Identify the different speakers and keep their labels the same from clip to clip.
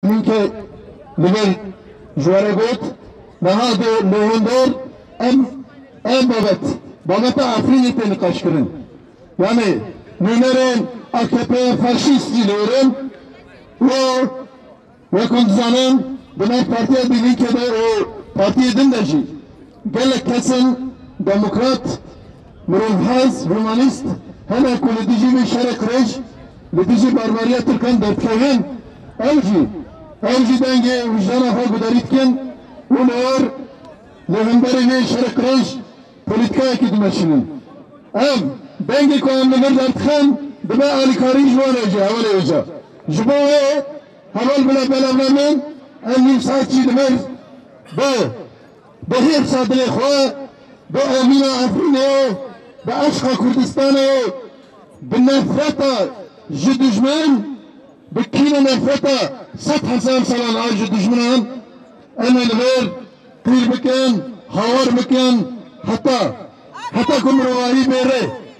Speaker 1: Çünkü liber juare got nehado loğundor em babata Afrin'e teni kaşkırın. Yani nüneren AKP faşist diyorum ve kunduzanın Demek partiye bir ülkede o partiye dinleyici. Gelek kesin demokrat, mürevhaz, humanist, hemen kuledici ve şerek rej, letici barbariye Türkan dörtkevin, evci denge vicdan afa gudaritken, unor, lehemberi ve şerek rej, politika ekidmeşinin. Denge koyamlıdır dertken, dime alikari jüvaneci, havale hoca. Jübove, haval bile belavlamin, en saatçi demir به حفظ خو به امین افرینه به عشق کردستان به نفرت جدجمن به کین نفرت 100,000 سال آج جدجمنان انا الغير قيل بكن هوار بكن حتى كم رواهي بيره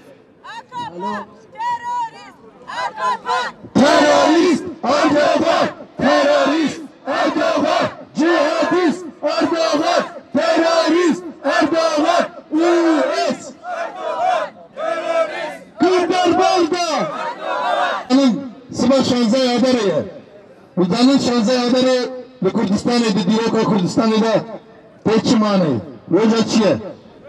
Speaker 1: تيروريست أردوغر تيروريست أردوغر جهاديست أردوغر terörist Erdoğan US Kurdar Balda Sıva şanza yadarı Udanın şanza yadarı ve Kurdistan'ı Diyoko Kurdistan'ı da Teçimani Rojaçiye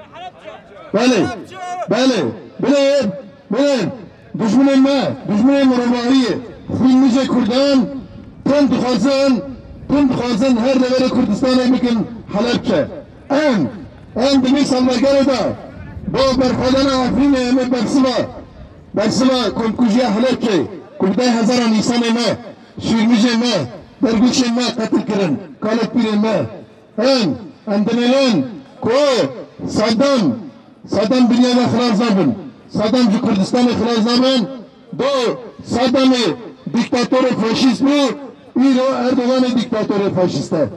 Speaker 1: Bale Düşmanın Romahiye Filmice Kurdan Tüm dukhazan her devre Kurdistan'a mümkün Halepçe. En demek salmagarada bu berfadana Afrin'e eme Bersıva konkujiye Halepçe Kubday hazaran insan eme Şirmice eme Dergüç eme katil kirin Kalep bir eme En denelen ko Saddam dünyada khilaf zabın Saddamcı Kurdistan'a khilaf zabın do Saddam'ı diktatörü faşizmi İro Erdoğan'ı diktatörü faşiste.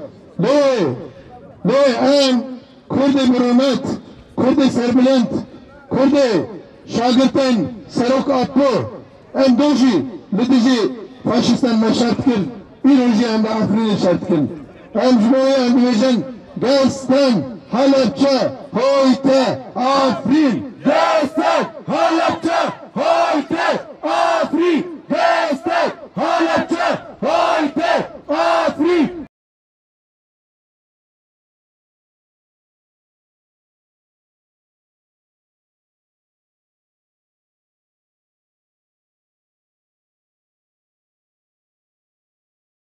Speaker 1: En Kurde mürumet, Kurde serbilent, Kurde şagirten serok atlı, en doji, lidici faşisten meşartkir, İroji hem de Afrin'e şartkir. En cümleyi endüvejen, Gersten, Halepçe, Hoyte, Afrin, Gersten, Halepçe, Hoyte, Afrin, Gersten, Halepçe,